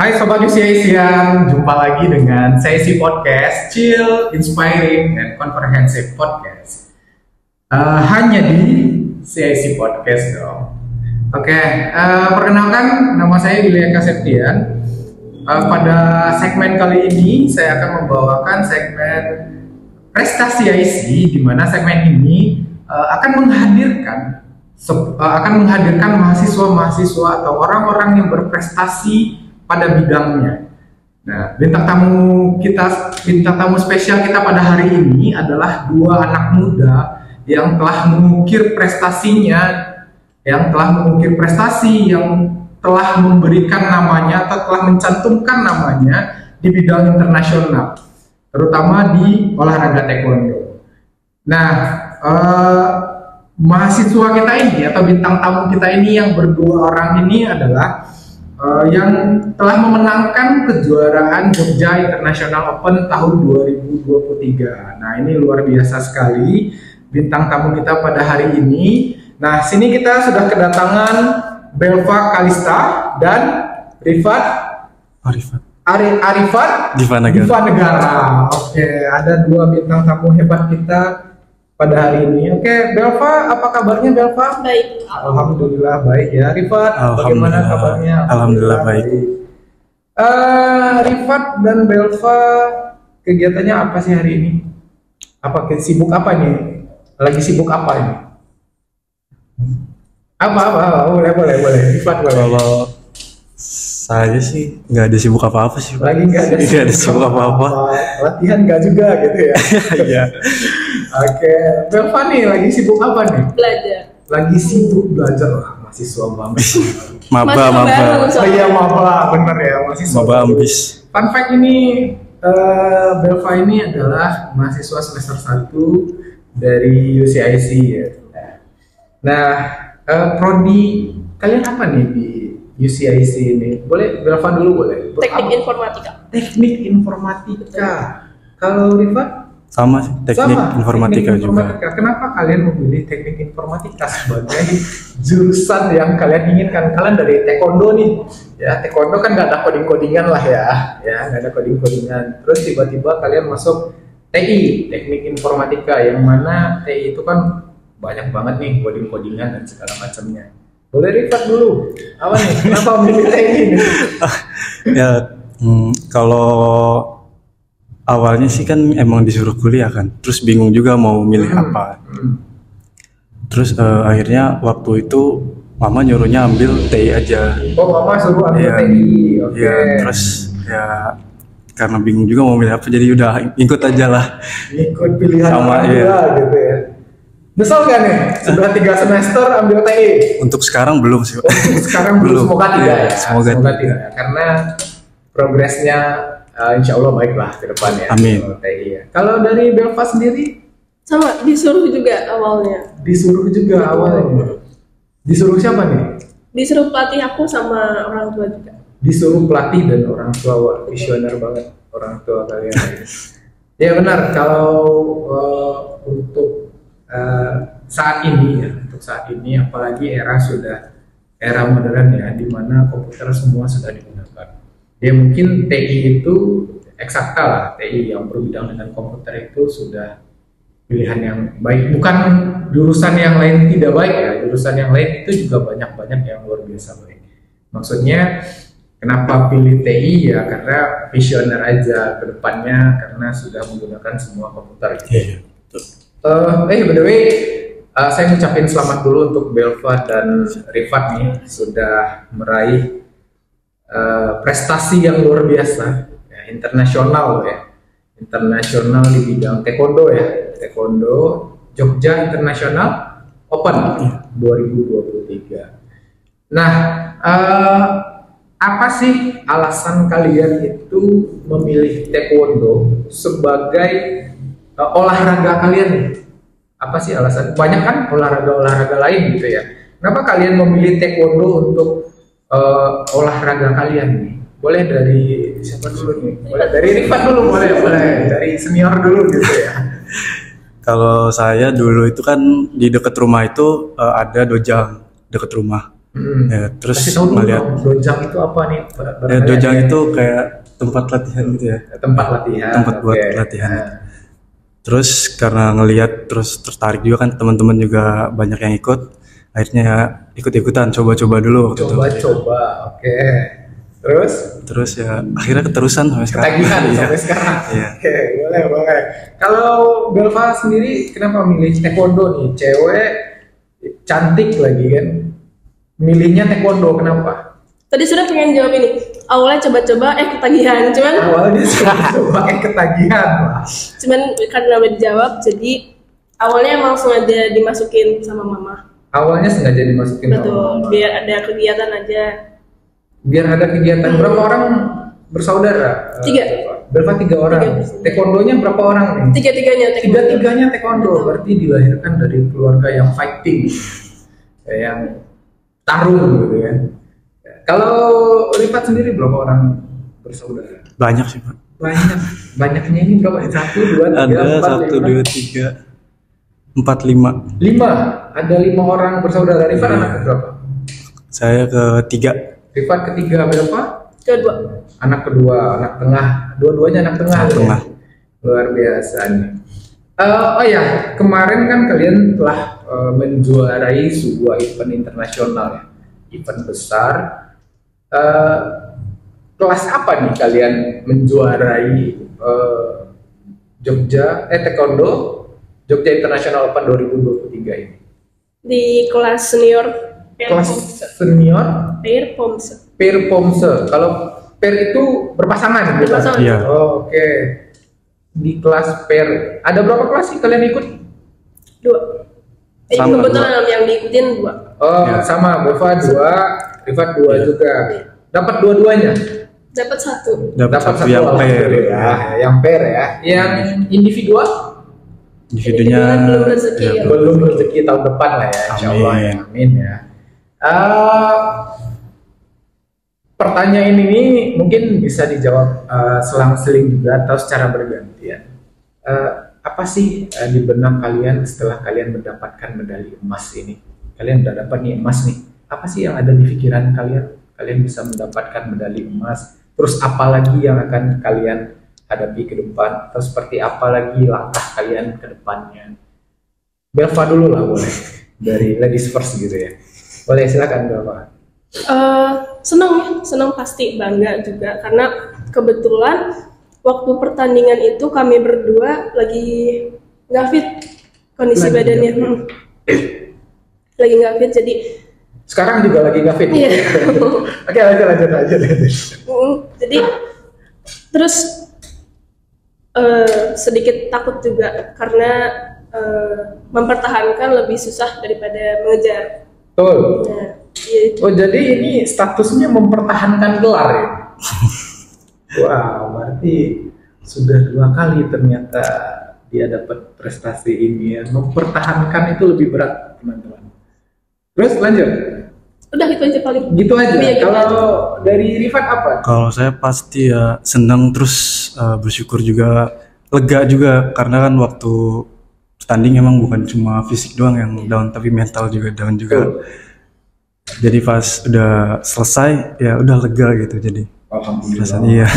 Hai Sobat UCIsian, jumpa lagi dengan Sesi Podcast, Chill, Inspiring, and Comprehensive Podcast. Hanya di CIC Podcast dong. Oke, perkenalkan nama saya William Kaseptian. Pada segmen kali ini saya akan membawakan segmen prestasi IC, di mana segmen ini akan menghadirkan mahasiswa-mahasiswa atau orang-orang yang berprestasi pada bidangnya. Nah, bintang tamu spesial kita pada hari ini adalah dua anak muda yang telah mengukir prestasi, yang telah memberikan namanya atau telah mencantumkan namanya di bidang internasional, terutama di olahraga taekwondo. Nah, mahasiswa kita ini atau bintang tamu kita ini yang berdua orang ini adalah yang telah memenangkan kejuaraan Jogja International Open tahun 2023. Nah, ini luar biasa sekali bintang tamu kita pada hari ini. Nah, sini kita sudah kedatangan Belva Kalista dan Arifat Diva Negara. Oke, ada dua bintang tamu hebat kita pada hari ini. Oke, Belva, apa kabarnya Belva? Baik. Alhamdulillah baik ya. Rifat, bagaimana kabarnya? Alhamdulillah baik. Rifat dan Belva, kegiatannya apa sih hari ini? Sibuk apa nih? Lagi sibuk apa ini? Apa? Boleh. Rifat boleh. Kalau saya sih nggak ada sibuk apa-apa sih. Lagi nggak ada sibuk apa-apa. Latihan nggak juga gitu ya? Iya. Oke, Belva nih lagi sibuk apa nih? Belajar. Lagi sibuk belajar. Wah, mahasiswa banget. Maba. Oh iya, maba, bener ya, mahasiswa. Maba ambis. Fun fact ini, Belva ini adalah mahasiswa semester 1 dari UCIC ya. Nah, prodi kalian apa nih di UCIC ini? Boleh Belva dulu boleh? Teknik informatika. Teknik informatika. Kalau Rifat? Sama sih, teknik informatika juga. Kenapa kalian memilih teknik informatika sebagai jurusan yang kalian inginkan? Kalian dari taekwondo nih, ya taekwondo kan nggak ada coding-codingan lah ya nggak ada coding-codingan. Terus tiba-tiba kalian masuk TI, teknik informatika, yang mana TI itu kan banyak banget nih coding-codingan dan segala macamnya. Boleh Rifat dulu, apa nih? Kenapa memilih TI nih? Kalau awalnya sih kan emang disuruh kuliah kan, terus bingung juga mau milih apa. Terus akhirnya waktu itu mama nyuruhnya ambil TI aja. Oh, mama suruh ambil TI. Oke. Iya, terus ya karena bingung juga mau milih apa, jadi udah ikut aja lah. Ikut pilihan sama gitu ya. Nyesel gak nih? Sudah 3 semester ambil TI? Untuk sekarang belum sih. Sekarang belum, semoga tidak ya. Semoga tidak ya. Karena progresnya insya Allah baiklah ke depan ya. Amin. Kalau dari Belva sendiri? Sama, disuruh juga awalnya. Disuruh juga awalnya. Disuruh siapa nih? Disuruh pelatih aku sama orang tua juga. Disuruh pelatih dan orang tua. Wah, visioner banget orang tua kalian. Ya benar, kalau untuk saat ini apalagi era modern ya, di mana komputer semua sudah digunakan. Ya mungkin TI itu eksakta lah, TI yang berbidang dengan komputer itu sudah pilihan yang baik. Bukan jurusan yang lain tidak baik ya, jurusan yang lain itu juga banyak yang luar biasa baik. Maksudnya kenapa pilih TI ya karena visioner aja ke depannya, karena sudah menggunakan semua komputer gitu. Iya, betul. By the way, saya ngucapin selamat dulu untuk Belva dan Rifat nih, sudah meraih prestasi yang luar biasa ya, internasional di bidang taekwondo ya, taekwondo Jogja International Open 2023. Nah, apa sih alasan kalian itu memilih taekwondo sebagai olahraga kalian? Apa sih alasan? Banyak kan olahraga lain gitu ya. Kenapa kalian memilih taekwondo untuk olahraga kalian nih? Boleh dari siapa dulu nih? Boleh dari Rifat dulu, boleh dari senior dulu gitu ya. Kalau saya dulu itu kan di dekat rumah itu ada dojang dekat rumah. Ya, terus Kasih tahu dulu melihat dong, dojang itu apa nih? ya, dojang itu kayak tempat latihan gitu ya. Tempat latihan. Tempat buat oke. latihan. Nah, Terus karena ngelihat terus tertarik juga kan, teman-teman juga banyak yang ikut. Akhirnya ya ikut-ikutan, coba-coba dulu waktu itu. coba-coba, oke. Terus Ya akhirnya keterusan sampai sekarang. ketagihan Iya. sampai sekarang. Iya. Oke, boleh. Kalau Belva sendiri kenapa milih taekwondo nih? Cewek cantik lagi kan. Milihnya taekwondo kenapa? Tadi sudah pengen jawab ini. Awalnya coba-coba, ketagihan. Awalnya coba ketagihan. Wah. Cuman karena udah dijawab, jadi awalnya emang sengaja dimasukin sama mama. Awalnya sengaja dimasukin sama Betul, mama. biar ada kegiatan aja. Biar ada kegiatan. Berapa orang bersaudara? 3. Belva 3 orang. 3. Taekwondonya berapa orang nih? Tiga-tiganya taekwondo. Tiga-tiganya taekwondo. Berarti dilahirkan dari keluarga yang fighting, yang tarung gitu kan. Kalau Rifat sendiri berapa orang bersaudara? Banyak sih Pak. Banyaknya ini berapa? 1, 2, 3, Ada 1, 2, 3, 4, 5. 5. Ada 5 orang bersaudara. Rifat anak berapa? Saya ketiga. Rifat ketiga berapa? Kedua. Anak kedua, anak tengah. Dua-duanya anak tengah. Anak ya? tengah. Luar biasa nih. Oh ya, kemarin kan kalian telah menjuarai sebuah event internasional ya, event besar. Kelas apa nih kalian menjuarai Taekwondo Jogja International Open 2023 ini? Di kelas senior. Kelas senior Pair Pomse. pair pomse. Kalau pair itu berpasangan gitu? Berpasangan. Iya. Oh, oke. Di kelas pair ada berapa kelas sih kalian ikut? 2. Sama, Kebetulan yang diikutin 2. Oh, Ya. sama Belva 2, Rifat 2 Iya. juga. Dapat dua-duanya. Dapat 1. Dapat satu yang pair. ya. Yang pair ya. Yang individual Individunya Belum rezeki ya, ya. belum rezeki tahun depan lah ya, insya Allah ya. Amin. Amin ya. Pertanyaan ini mungkin bisa dijawab selang-seling juga atau secara bergantian. Apa sih di benak kalian setelah kalian mendapatkan medali emas ini? Kalian udah dapat nih emas nih. Apa sih yang ada di pikiran kalian? Kalian bisa mendapatkan medali emas. Terus apa lagi yang akan kalian hadapi ke depan? Atau seperti apa lagi langkah kalian ke depannya? Belva dulu lah boleh. Dari ladies first gitu ya. Boleh, silakan Belva. Senang pasti, bangga juga karena kebetulan waktu pertandingan itu kami berdua lagi nggak fit kondisi Lagi badannya. nggak fit. Lagi nggak fit, jadi Sekarang juga lagi nggak fit. Iya. Oke, lanjut. jadi terus sedikit takut juga karena mempertahankan lebih susah daripada mengejar. Betul. Nah, iya itu. Oh, jadi ini statusnya mempertahankan gelar ya? Wah, berarti sudah 2 kali ternyata dia dapat prestasi ini ya. Mempertahankan itu lebih berat, teman-teman. Terus lanjut. Udah itu aja paling. Gitu aja. Iya, gitu Kalau aja. dari Rifat apa? Kalau saya pasti ya senang, terus bersyukur juga, lega juga karena kan waktu tanding emang bukan cuma fisik doang yang down, tapi mental juga down juga. Betul. Jadi pas udah selesai ya udah lega gitu, jadi Alhamdulillah. rasanya ya.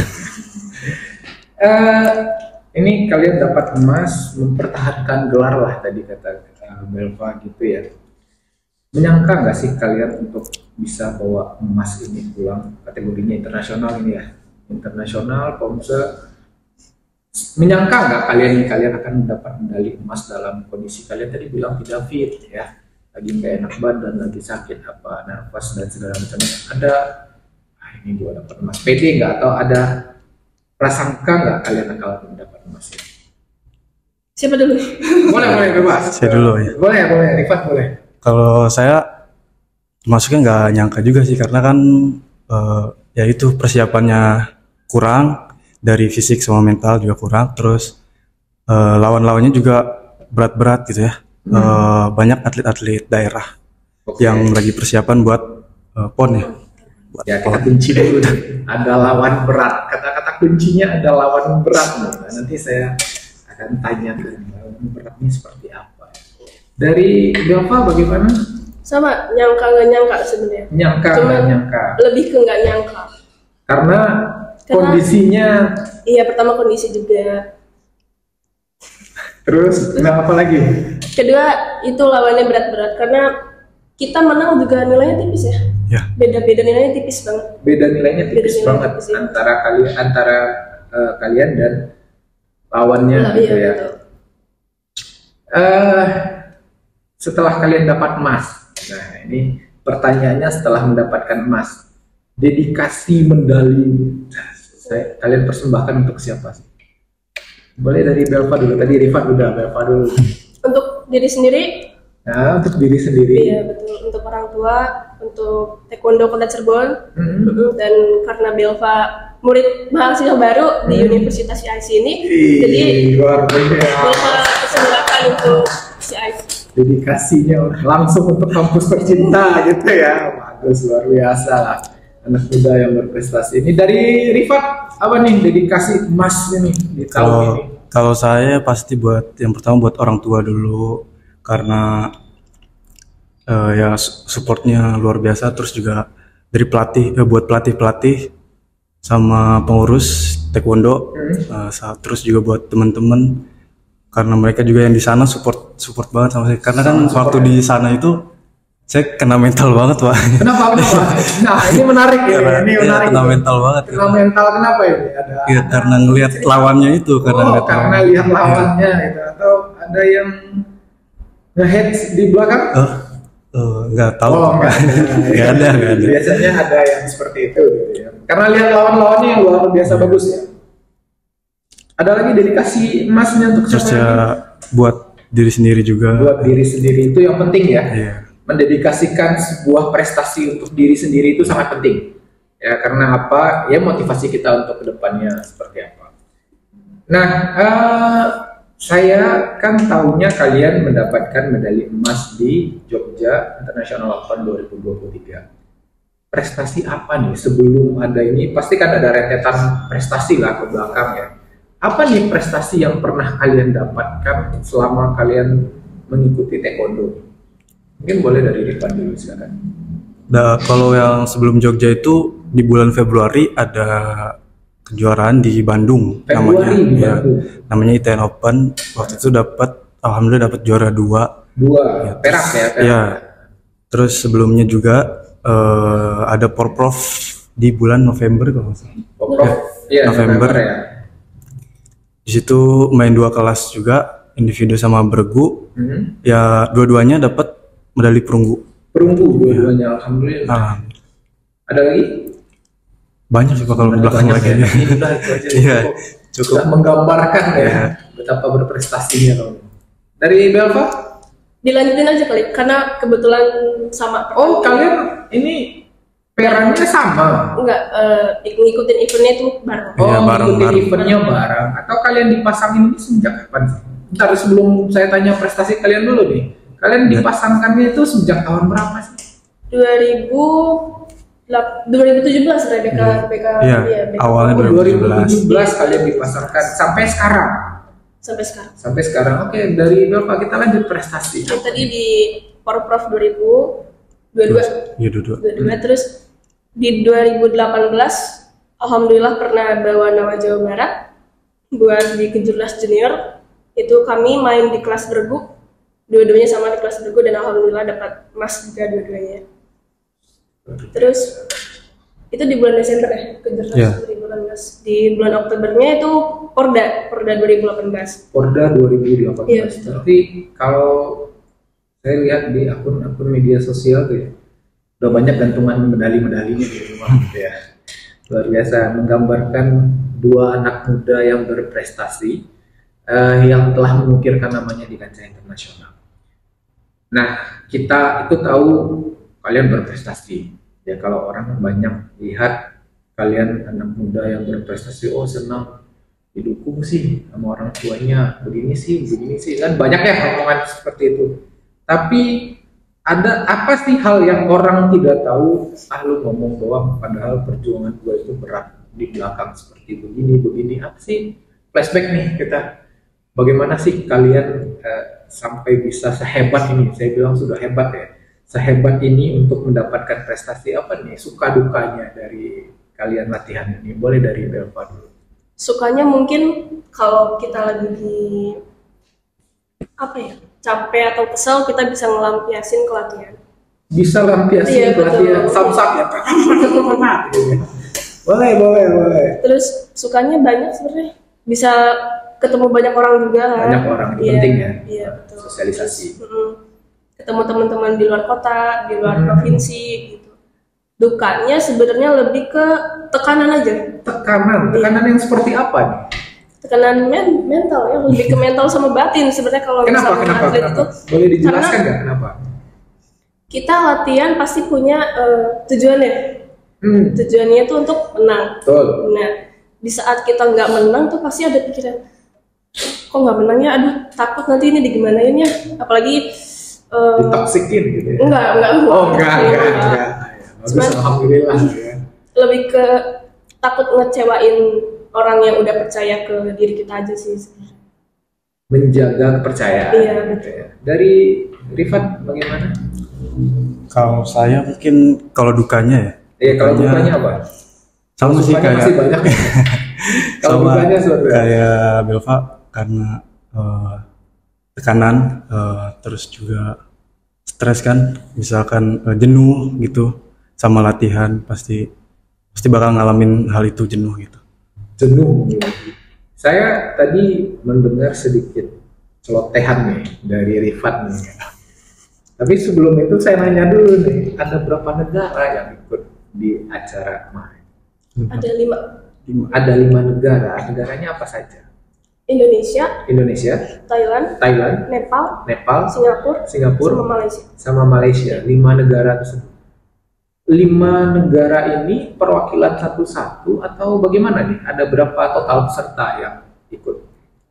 Ini kalian dapat emas, mempertahankan gelar lah tadi kata Belva gitu ya. Menyangka nggak sih kalian untuk bisa bawa emas ini pulang, kategorinya internasional ini ya, internasional Pomse? Menyangka nggak kalian akan mendapat medali emas dalam kondisi kalian tadi bilang tidak fit ya, lagi nggak enak badan, lagi sakit apa, nervous dan segala macamnya. Ada ini gua dapat emas, pede nggak, atau ada prasangka nggak kalian akan mendapat emas ini? Siapa dulu? Boleh bebas. Saya dulu ya. Boleh, Rifat boleh. Kalau saya masuknya nggak nyangka juga sih, karena kan ya itu persiapannya kurang, dari fisik sama mental juga kurang, terus lawan-lawannya juga berat-berat gitu ya. Banyak atlet-atlet daerah Oke. yang lagi persiapan buat PON ya. Buat Ya, kita PON. kunci dulu nih. Ada lawan berat. Kata-kata kuncinya ada lawan berat nih. Nah, nanti saya akan tanyakan lawan beratnya seperti apa. Dari Belva bagaimana? Sama, nyangka nggak nyangka sebenarnya. Nyangka Cuman nggak nyangka. lebih ke nggak nyangka. Karena kondisinya, Iya, pertama kondisi juga. terus nggak apa lagi? Kedua, itu lawannya berat-berat karena kita menang juga nilainya tipis ya. Ya. Beda-beda nilainya tipis banget. Beda nilainya tipis Beda nilai banget tipis, ya. antara kalian dan lawannya Lah, gitu iya, ya. betul. Setelah kalian dapat emas, nah ini pertanyaannya setelah mendapatkan emas, dedikasi medali kalian persembahkan untuk siapa sih? Boleh dari Belva dulu, tadi Rifat udah, Belva dulu. Untuk diri sendiri, Nah, untuk diri sendiri. iya betul. Untuk orang tua, untuk Taekwondo Kota Cirebon, dan karena Belva murid mahasiswa baru di Universitas CIC ini, jadi Luar biasa. Belva persembahkan untuk CIC. Dedikasinya langsung untuk kampus tercinta gitu ya. Bagus, luar biasa lah. Anak muda yang berprestasi. Ini dari Rifat, apa nih dedikasi emas ini di tahun ini? Kalau saya pasti buat yang pertama buat orang tua dulu, karena ya supportnya luar biasa. Terus juga dari pelatih, buat pelatih sama pengurus taekwondo, terus juga buat teman-teman, karena mereka juga yang di sana support banget sama saya. Karena kan waktu di sana itu saya kena mental banget, Pak. Kenapa? Nah, ini menarik ya. Ini Iya, menarik. kena mental banget. Kena mental kenapa ini? Ada Iya, karena ngelihat lawannya itu, karena lihat lawannya gitu, atau ada yang nge-heads di belakang? Nggak tahu. Nggak ada. Biasanya ada yang seperti itu gitu ya. Karena lihat lawan-lawannya yang luar biasa bagus ya. Ada lagi dedikasi emasnya untuk Terus siapa ya lagi? buat diri sendiri juga. Buat diri sendiri itu yang penting ya. Iya. Mendedikasikan sebuah prestasi untuk diri sendiri itu sangat penting. Ya, karena apa? Ya motivasi kita untuk kedepannya seperti apa. Nah, saya kan tahunya kalian mendapatkan medali emas di Jogja International Open 2023. Prestasi apa nih sebelum ada ini? Pasti kan ada rentetan prestasi lah ke belakang ya. Apa nih prestasi yang pernah kalian dapatkan selama kalian mengikuti taekwondo? Mungkin boleh dari Rifan dulu silakan. Kalau yang sebelum Jogja itu di bulan Februari ada kejuaraan di Bandung. Februari di Bandung. Namanya ITN Open. Waktu itu alhamdulillah dapat juara 2. Ya, Perak ya. Perak. Ya. Terus sebelumnya juga ada Porprov di bulan November kalau nggak salah. Porprov. Iya, November ya. Di situ main 2 kelas juga, individu sama bergu. Ya dua-duanya dapat medali perunggu. Perunggu dua-duanya, alhamdulillah. Nah, Ada lagi? banyak sih Pak kalau ke belakang lagi. Ya. Ini udah itu aja. Iya, cukup. Sudah menggambarkan ya betapa berprestasinya kamu. Dari Belva? Dilanjutin aja kali, karena kebetulan sama. Oh, kalian ini perannya sama? Enggak, ngikutin eventnya itu bareng. Oh, Iya, bareng. ngikutin eventnya bareng. Atau kalian dipasangin ini sejak kapan sih? Bentar, sebelum saya tanya prestasi kalian dulu nih. Kalian dipasangkannya itu sejak tahun berapa sih? 2017 Rebecca. Iya, Rebecca. awalnya 2017 kalian dipasangkan sampai sekarang. Sampai sekarang. Sampai sekarang. Oke, dari Belva kita lanjut prestasi. Yang tadi di Porprov 2022. Iya, dua. Terus di 2018 alhamdulillah pernah bawa nama Jawa Barat buat di Kejurnas Junior. Itu kami main di kelas bergu. Dua-duanya sama di kelas bergu dan alhamdulillah dapat emas juga dua-duanya. Terus itu di bulan Desember ya, Kejurnas 2018. Di bulan Oktobernya itu Porda 2018. Porda 2018. Iya. Berarti kalau saya lihat di akun-akun media sosial tuh ya, udah banyak gantungan medali-medalinya di rumah gitu ya. Luar biasa, menggambarkan dua anak muda yang berprestasi yang telah mengukirkan namanya di kancah internasional. Nah, kita itu tahu kalian berprestasi. Ya kalau orang banyak lihat kalian anak muda yang berprestasi, oh senang, didukung sih sama orang tuanya, begini sih, kan banyak ya omongan seperti itu. Tapi ada apa sih hal yang orang tidak tahu? Lu ngomong bahwa padahal perjuangan gua itu berat di belakang seperti begini. Apa sih? Flashback nih kita. Bagaimana sih kalian sampai bisa sehebat ini? Saya bilang sudah hebat ya. sehebat ini untuk mendapatkan prestasi? Apa nih suka dukanya dari kalian latihan ini? Boleh dari Belva dulu. Sukanya mungkin kalau kita lagi di apa ya, capek atau kesel, kita bisa ngelampiasin ke latihan. Bisa lampiasin Iya, ke latihan betul. samsak ya. Gitu ya. Boleh. Terus sukanya banyak sebenarnya, bisa ketemu banyak orang juga kan. Banyak orang, itu Iya, penting ya. Iya, betul. Sosialisasi. Ketemu teman-teman di luar kota, di luar provinsi gitu. Dukanya sebenarnya lebih ke tekanan aja. Tekanan yang seperti apa nih? Tekanan mental ya, lebih ke mental sama batin sebenarnya kalau misalnya atlet itu. Boleh dijelaskan Karena nggak kenapa? kita latihan pasti punya tujuannya. Tujuannya itu untuk menang. Betul. Nah, di saat kita nggak menang tuh pasti ada pikiran, kok nggak menang ya? Aduh, takut nanti ini digimanain ya. Apalagi Ditoksikin gitu ya? enggak. Oh enggak. Bagus, Cuman, alhamdulillah ya. lebih ke takut ngecewain orang yang udah percaya ke diri kita aja sih sebenarnya. Menjaga kepercayaan. Iya, gitu ya. Dari Rifat bagaimana? Kalau saya mungkin kalau dukanya ya. Iya, kalau dukanya apa? Sama sih Sukanya masih banyak. kayak Kalau sama dukanya sebenarnya. kayak Belva karena tekanan, terus juga stres kan, misalkan jenuh gitu sama latihan, pasti bakal ngalamin hal itu, jenuh gitu. Jenuh. Saya tadi mendengar sedikit celotehan nih dari Rifat nih. Tapi sebelum itu saya nanya dulu nih, ada berapa negara yang ikut di acara kemarin? Ada 5. Ada 5 negara. Negaranya apa saja? Indonesia, Thailand, Nepal, Singapura, sama Malaysia. 5 negara tersebut. 5 negara ini perwakilan satu-satu atau bagaimana nih? Ada berapa total peserta yang ikut?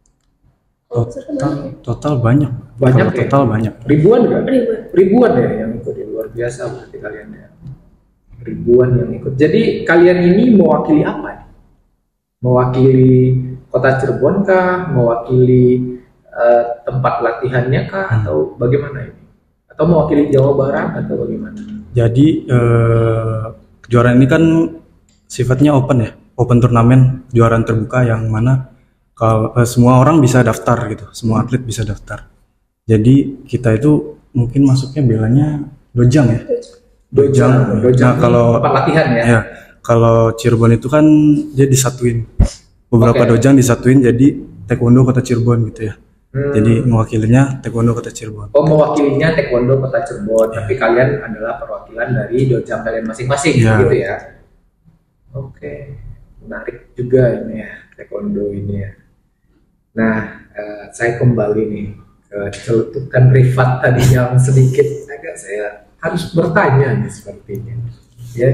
Total banyak. Banyak Kalau ya? total banyak. Ribuan kan? Ribuan ya yang ikut, ya luar biasa berarti kalian ya. Ribuan yang ikut. Jadi kalian ini mewakili apa nih? Mewakili Kota Cirebon kah? Mewakili tempat latihannya kah? Atau bagaimana ini? Atau mewakili Jawa Barat atau bagaimana? Jadi kejuaraan ini kan sifatnya open ya, open turnamen, kejuaraan terbuka yang mana kalau semua orang bisa daftar gitu, semua atlet bisa daftar. Jadi kita itu mungkin masuknya bilangnya dojang ya. Dojang. Nah, kalau tempat latihan ya. Ya, kalau Cirebon itu kan dia disatuin. Beberapa dojang disatuin jadi taekwondo Kota Cirebon gitu ya. Jadi mewakilinya taekwondo Kota Cirebon. Oh, mewakilinya taekwondo Kota Cirebon, tapi kalian adalah perwakilan dari dojang kalian masing-masing gitu ya. Oke. Menarik juga ini ya, taekwondo ini ya. Nah, saya kembali nih ke celetukan Rifat tadi yang sedikit agak saya harus bertanya nih sepertinya. Ya,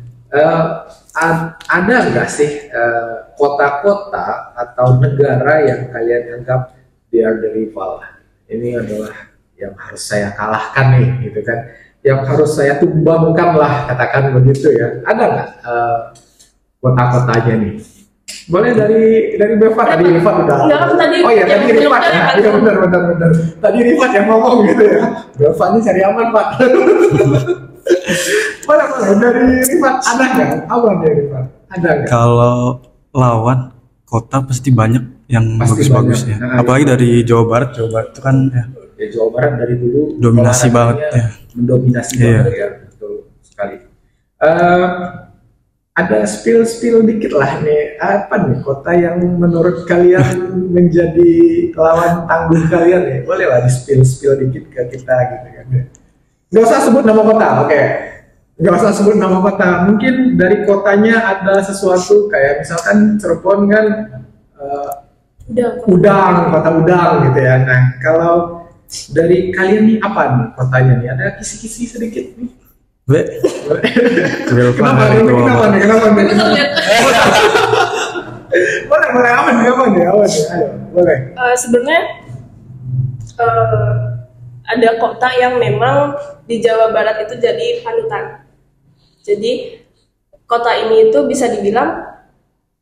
ada nggak sih kota-kota atau negara yang kalian anggap they are the rival? Ini adalah yang harus saya kalahkan nih, gitu kan? Yang harus saya tumbangkan lah, katakan begitu ya. Ada nggak kota-kotanya nih? Boleh dari Beva, tadi Rifat udah. Enggak, kan tadi Oh iya, tadi Rifat ya. kan? Iya benar. Tadi Rifat yang ngomong gitu ya. Beva ini cari aman, Pak. Boleh dari Rifat, ada nggak? Apa dari Rifat? Ada nggak? Kalau lawan kota pasti banyak yang Pasti bagus-bagus ya. banyak. Nah, Apalagi dari Jawa Barat itu kan ya Ya, Jawa Barat dari dulu dominasi banget olahraganya ya. mendominasi Iya. banget ya, betul sekali. Ada spill dikit lah nih, apa nih kota yang menurut kalian menjadi lawan tangguh kalian ya? Boleh lah di spill dikit ke kita gitu kan. Gak usah sebut nama kota, oke. Gak usah sebut nama kota, mungkin dari kotanya ada sesuatu kayak misalkan Cirebon kan kota udang gitu ya. Nah, kalau dari kalian nih apa nih kotanya nih? Ada kisi-kisi sedikit nih. Kenapa nih? Boleh aman nih, ayo, boleh. Sebenarnya ada kota yang memang di Jawa Barat itu jadi panutan. Jadi kota ini itu bisa dibilang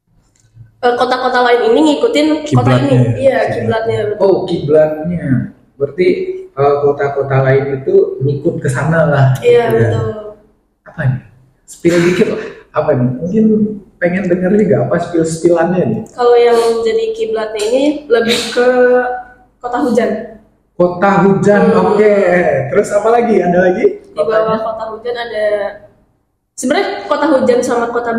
kota-kota lain ini ngikutin kota Kiblatnya ini. ya? Iya, kiblatnya. Oh, kiblatnya. Berarti kota-kota lain itu ngikut ke sana lah. Iya, gitu ya. betul. Apa nih? Spill dikit lah. Apa nih? Mungkin pengen dengar juga apa spill-spillannya nih. Kalau yang jadi kiblatnya ini lebih ke kota hujan. Kota hujan, oke. Terus apa lagi? Ada lagi? Di bawah kota hujan ada sebenarnya kota hujan sama kota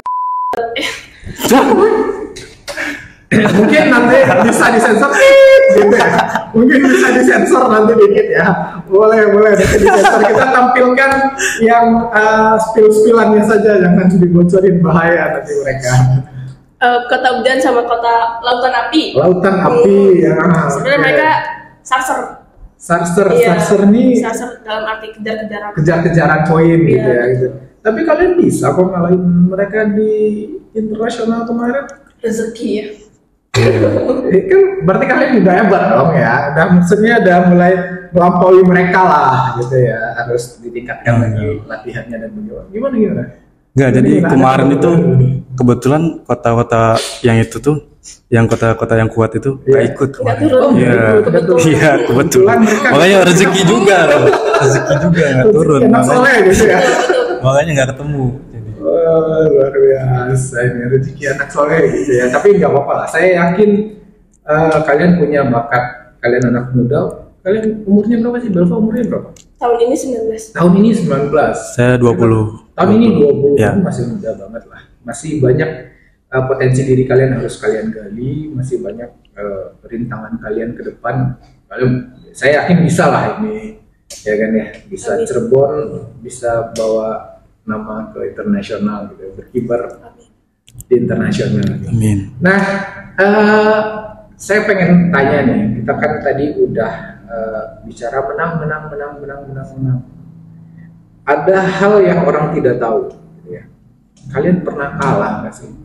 Mungkin nanti bisa disensor gitu ya. Mungkin bisa disensor nanti dikit ya. Boleh nanti disensor. Kita tampilkan yang spill-spillannya saja, jangan dibocorin, bahaya nanti mereka. kota hujan sama kota lautan api. Lautan api ya. Sebenarnya oke. mereka sarser. Sarser nih Sarser dalam arti kejar-kejaran. kejar-kejaran poin gitu Iya. ya gitu. Tapi kalian bisa kok ngalahin mereka di internasional kemarin. Rezeki ya. Kan berarti kalian udah hebat dong ya. Udah maksudnya udah mulai melampaui mereka lah gitu ya. Harus ditingkatkan lagi latihannya dan gimana. Enggak, jadi Gimana? kemarin itu kebetulan kota-kota yang itu tuh, yang kota-kota yang kuat itu nggak Iya. ikut Nggak kemarin. turun. Iya, Kebetulan. iya kebetulan. mereka- Makanya rezeki juga nggak turun. Enak Makanya, soleh gitu ya. makanya nggak ketemu. Jadi, Wah, luar biasa ini rezeki anak soleh gitu ya. Tapi nggak apa-apa lah. Saya yakin kalian punya bakat. Kalian anak muda. Kalian umurnya berapa sih? Belva umurnya berapa? Tahun ini 19. Tahun ini 19. saya 20. Tahun ini 20. Ya. Masih muda banget lah. Masih banyak potensi diri kalian harus kalian gali. Masih banyak rintangan kalian ke depan. Saya yakin bisa lah ini. Ya kan ya. Bisa Amin. Cirebon. Bisa bawa nama ke internasional gitu. Berkibar di internasional. Gitu. Amin. Nah, saya pengen tanya nih, kita kan tadi udah bicara menang. Ada hal yang orang tidak tahu, gitu ya. Kalian pernah kalah nggak sih?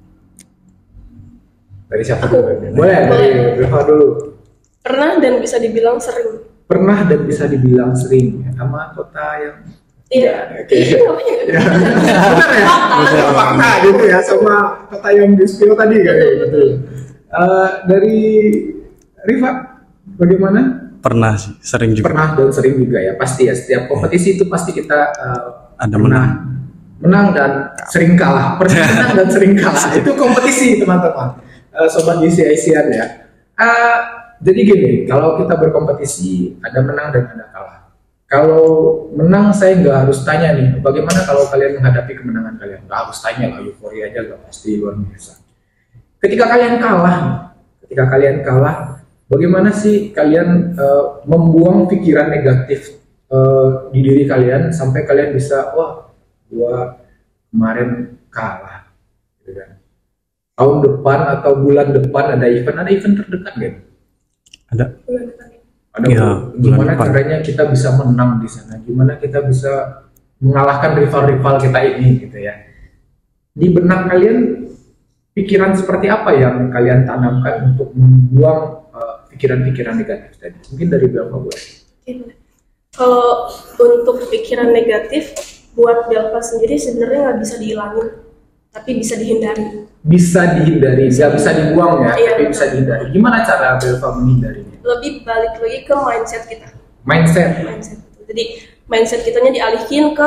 Dari siapa dulu? Boleh, dari Belva dulu. Pernah dan bisa dibilang sering. Pernah dan bisa dibilang sering sama kota yang Iya. oke. Iya, namanya Ya. Benar ya? Benar, fakta gitu ya, sama kata yang di spill tadi kan. Gitu. Dari Riva, bagaimana? Pernah sih, sering juga. Pernah dan sering juga ya, pasti ya. Setiap kompetisi itu pasti kita Ada menang dan sering kalah. Pernah menang dan sering kalah. Itu kompetisi teman-teman, sobat GCIC-an ya. Jadi gini, kalau kita berkompetisi ada menang dan ada kalah. Kalau menang saya nggak harus tanya nih, bagaimana kalau kalian menghadapi kemenangan kalian? Nggak harus tanya lah, euforia aja nggak pasti luar biasa. Ketika kalian kalah, bagaimana sih kalian membuang pikiran negatif di diri kalian sampai kalian bisa, wah, gua kemarin kalah, gitu kan? Tahun depan atau bulan depan ada event terdekat kan? Ada. Ada Iya, gimana bulan depan. caranya kita bisa menang di sana? Gimana kita bisa mengalahkan rival-rival kita ini gitu ya? Di benak kalian pikiran seperti apa yang kalian tanamkan untuk membuang pikiran-pikiran negatif tadi? Mungkin dari Belva boleh. Kalau untuk pikiran negatif buat Belva sendiri sebenarnya nggak bisa dihilangin, tapi bisa dihindari. Bisa dihindari, nggak bisa dibuang ya, Iya. tapi bisa dihindari. Gimana cara Belva menghindarinya? Lebih balik lagi ke mindset kita. Mindset. Jadi mindset kitanya dialihin ke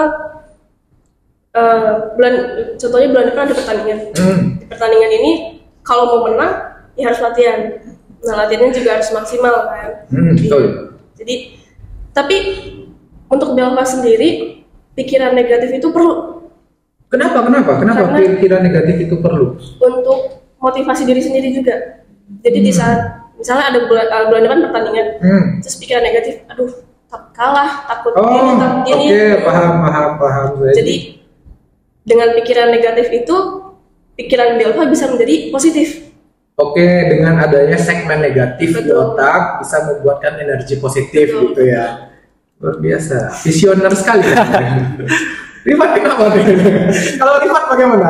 contohnya bulan depan ada pertandingan. Di pertandingan ini kalau mau menang ya harus latihan. Nah latihannya juga harus maksimal kan. Betul. Jadi tapi untuk Belva sendiri pikiran negatif itu perlu Kenapa Karena- pikiran negatif itu perlu? untuk motivasi diri sendiri juga. Jadi di saat misalnya ada bulan depan pertandingan, terus pikiran negatif, aduh takut kalah, takut ini, Oh, takut oke, ini. paham. Jadi dengan pikiran negatif itu, pikiran Belva bisa menjadi positif. Oke, dengan adanya segmen negatif di Betul. otak bisa membuatkan energi positif Betul. gitu ya. Luar biasa, visioner sekali ya. Rifat kenapa nih? Kalau Rifat bagaimana?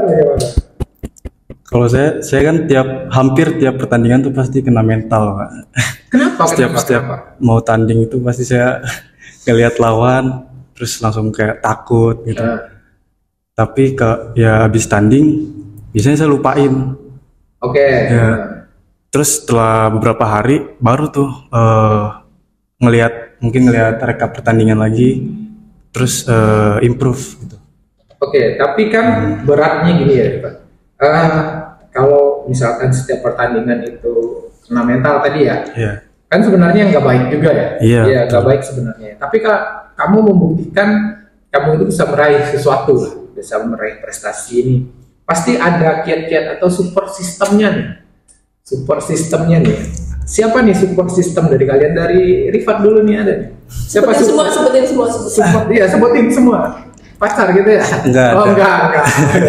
Kalau saya kan hampir tiap pertandingan tuh pasti kena mental, Pak. Kenapa? Setiap mau tanding itu pasti saya ngelihat lawan terus langsung kayak takut gitu. Tapi ya habis tanding biasanya saya lupain. Oke. Ya. Terus setelah beberapa hari baru tuh mungkin ngelihat rekap pertandingan lagi, terus improve gitu. Oke, tapi kan beratnya gini ya, Pak. Kalau misalkan setiap pertandingan itu kena mental tadi ya, Iya. kan sebenarnya nggak baik juga ya. Iya, Iya, nggak betul. baik sebenarnya. Tapi kalau kamu membuktikan kamu itu bisa meraih sesuatu, lah, bisa meraih prestasi ini, pasti ada kiat-kiat atau support sistemnya nih. Support sistemnya nih. Siapa nih support sistem dari kalian? Dari Rifat dulu nih ada nih. Siapa Sebutin semua. support? Iya, sebutin semua. Pacar gitu ya? Enggak Oh, ada. enggak.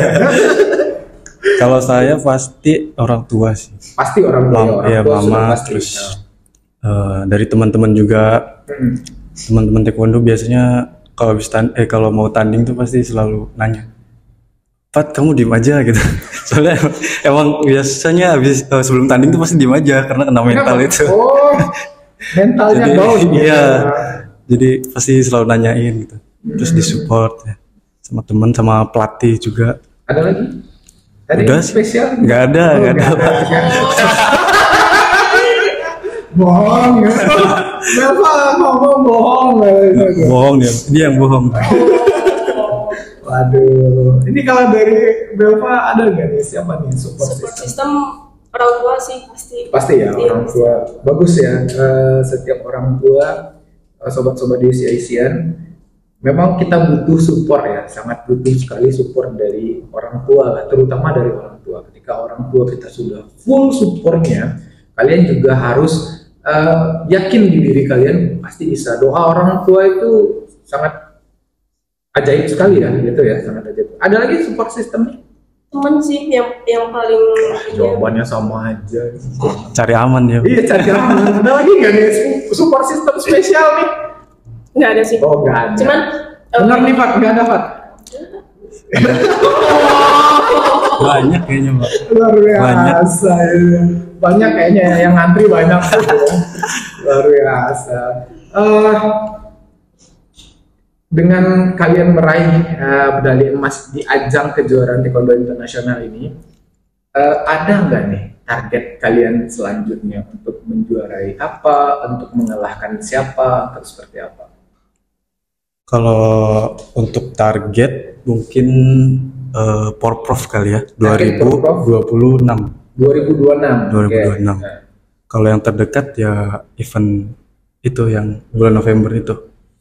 Kalau saya pasti orang tua sih. Pasti orang tua, Ya, tua sudah mama, pasti. terus dari teman-teman juga. Hmm. Teman-teman taekwondo biasanya kalau mau tanding tuh pasti selalu nanya, Pat, kamu diem aja gitu. Soalnya emang biasanya sebelum tanding tuh pasti diem aja karena kena mental Kenapa? itu. Oh, mentalnya Jadi down. iya, jadi pasti selalu nanyain gitu. Terus disupport ya. Sama teman, sama pelatih juga. Ada lagi? Ada Udah yang sih. spesial? Nggak ada, Oh, nggak ada. Bohong ya. Kenapa ngomong bohong? Bohong dia yang bohong. Waduh, ini kalau dari Belva ada nggak nih siapa nih support Support system? system orang tua sih pasti. Pasti ya Iya, orang tua. Bagus ya, setiap orang tua, sobat-sobat di ASEAN, memang kita butuh support ya, sangat butuh sekali support dari orang tua lah, terutama dari orang tua. Ketika orang tua kita sudah full supportnya, kalian juga harus yakin di diri kalian pasti bisa. Doa orang tua itu sangat ajaib sekali ya, gitu ya, sangat ajaib. Ada lagi support system? Temen sih yang paling Jawabannya sama aja. Cari aman ya. Iya, cari aman. Ada lagi nggak nih support system spesial nih? nggak ada sih. Oh, nggak ada. Cuman Benar nih, Pak, nggak ada, Pak. Banyak kayaknya, Mbak. Luar biasa. Ya. Banyak kayaknya yang ngantri banyak. Luar biasa. Dengan kalian meraih medali emas di ajang kejuaraan taekwondo internasional ini, ada nggak nih target kalian selanjutnya untuk menjuarai apa, untuk mengalahkan siapa, atau seperti apa? Kalau untuk target mungkin Porprov kali ya, Target Porprov? 2026. 2026. 2026. Oke. Kalau yang terdekat ya event itu yang bulan November itu.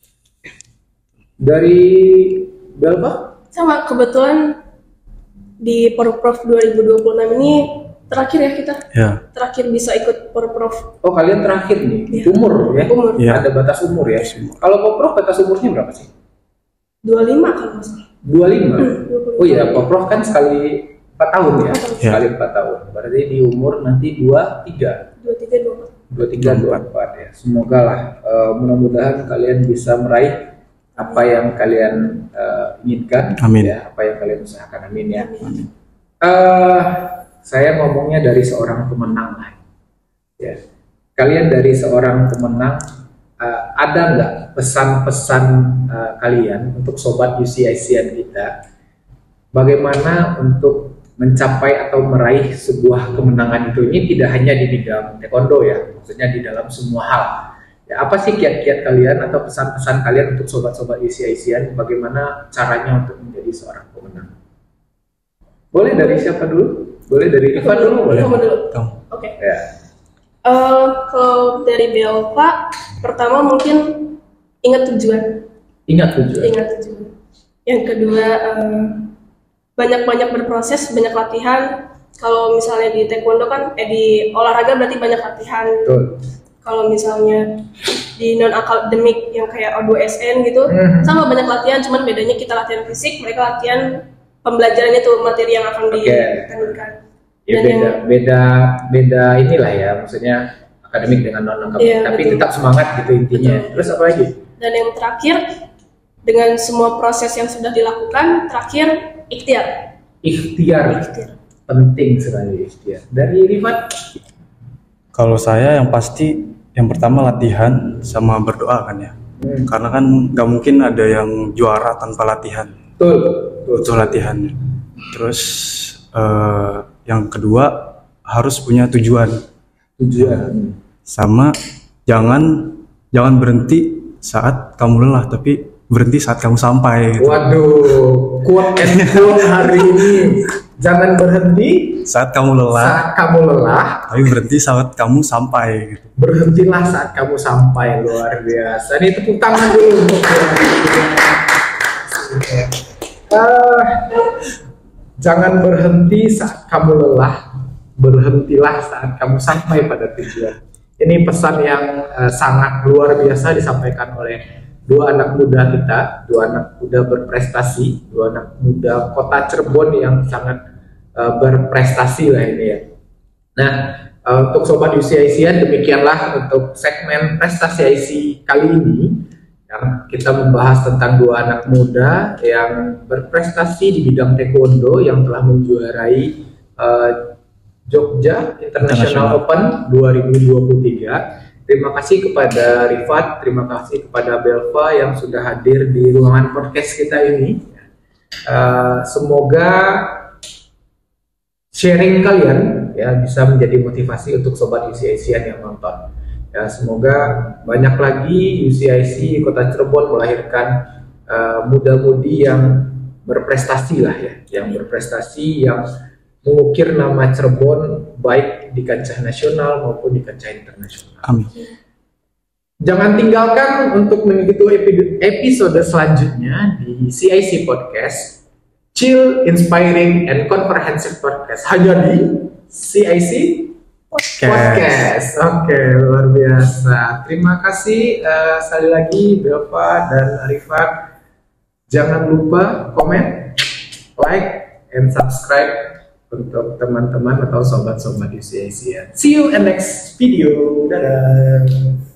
Dari Belva? sama kebetulan di Porprov 2026 ini terakhir ya kita. Ya, Terakhir bisa ikut Porprov. Oh, kalian terakhir nih, Iya. umur ya? Umur. Iya. Ada batas umur ya? Kalau Poprov batas umurnya berapa sih? 25 kalau nggak salah. 25? 25. Oh iya, Poprov kan sekali 4 tahun ya? 4 tahun. Iya. Sekali 4 tahun. Berarti di umur nanti 23, 23 24. 23, 24 ya. Semoga lah, mudah-mudahan kalian bisa meraih apa yang kalian inginkan. Amin. Ya, apa yang kalian usahakan. Amin ya. Amin. Saya ngomongnya dari seorang pemenang lah. Ya. Kalian dari seorang pemenang, ada nggak pesan-pesan kalian untuk sobat UC ASEAN kita, bagaimana untuk mencapai atau meraih sebuah kemenangan itu? Ini tidak hanya di bidang taekwondo ya, maksudnya di dalam semua hal. Ya, apa sih kiat-kiat kalian atau pesan-pesan kalian untuk sobat-sobat UC ASEAN, bagaimana caranya untuk menjadi seorang pemenang? Boleh dari siapa dulu? Boleh dari Rifat dulu? Boleh. Kamu dulu. Kamu. Oke. Ya. Kalau dari Belva, pertama mungkin ingat tujuan. Ingat tujuan. Ingat tujuan. Yang kedua, banyak-banyak berproses, banyak latihan. Kalau misalnya di taekwondo kan, di olahraga berarti banyak latihan. Betul. Kalau misalnya di non akademik yang kayak O2SN gitu, Mhm. sama banyak latihan, cuman bedanya kita latihan fisik, mereka latihan pembelajarannya tuh materi yang akan Oke. ditandingkan. Ya, Dan beda inilah ya, maksudnya akademik dengan non akademik, Iya, tapi betul. tetap semangat gitu intinya. Betul. Terus apa lagi? Dan yang terakhir, dengan semua proses yang sudah dilakukan, terakhir ikhtiar. Ikhtiar. Ikhtiar. Penting sekali ikhtiar. Dari Rifat? kalau saya yang pasti yang pertama latihan sama berdoa kan ya. Karena kan nggak mungkin ada yang juara tanpa latihan. Betul. Butuh latihan. Terus yang kedua harus punya tujuan. Tujuan. Sama jangan jangan berhenti saat kamu lelah, tapi berhenti saat kamu sampai gitu. Waduh, quote and quote hari ini. Jangan berhenti Saat kamu lelah, saat kamu lelah, tapi berhenti saat kamu sampai gitu. berhentilah saat kamu sampai. Luar biasa. Ini tepuk tangan dulu untuk jangan berhenti saat kamu lelah, berhentilah saat kamu sampai pada tujuan. Ini pesan yang sangat luar biasa disampaikan oleh dua anak muda kita, dua anak muda berprestasi, dua anak muda kota Cirebon yang sangat berprestasi lah ini ya. Nah, untuk Sobat UCIC-an demikianlah untuk segmen Prestasi IC kali ini yang kita membahas tentang dua anak muda yang berprestasi di bidang taekwondo yang telah menjuarai Jogja International Open 2023. Terima kasih kepada Rifat, terima kasih kepada Belva yang sudah hadir di ruangan podcast kita ini. Semoga sharing kalian ya bisa menjadi motivasi untuk Sobat UCIC-an yang nonton. Ya, semoga banyak lagi UCIC Kota Cirebon melahirkan muda-mudi yang berprestasi lah ya, yang berprestasi, yang mengukir nama Cirebon baik di kancah nasional maupun di kancah internasional. Amin. Jangan tinggalkan untuk mengikuti episode selanjutnya di CIC Podcast, Chill, Inspiring, and Comprehensive Podcast, hanya di CIC Podcast. Oke, luar biasa. Terima kasih sekali lagi Belva dan Arifat. Jangan lupa komen, like, and subscribe untuk teman-teman atau sobat-sobat UCIC. See you in next video. Dadah.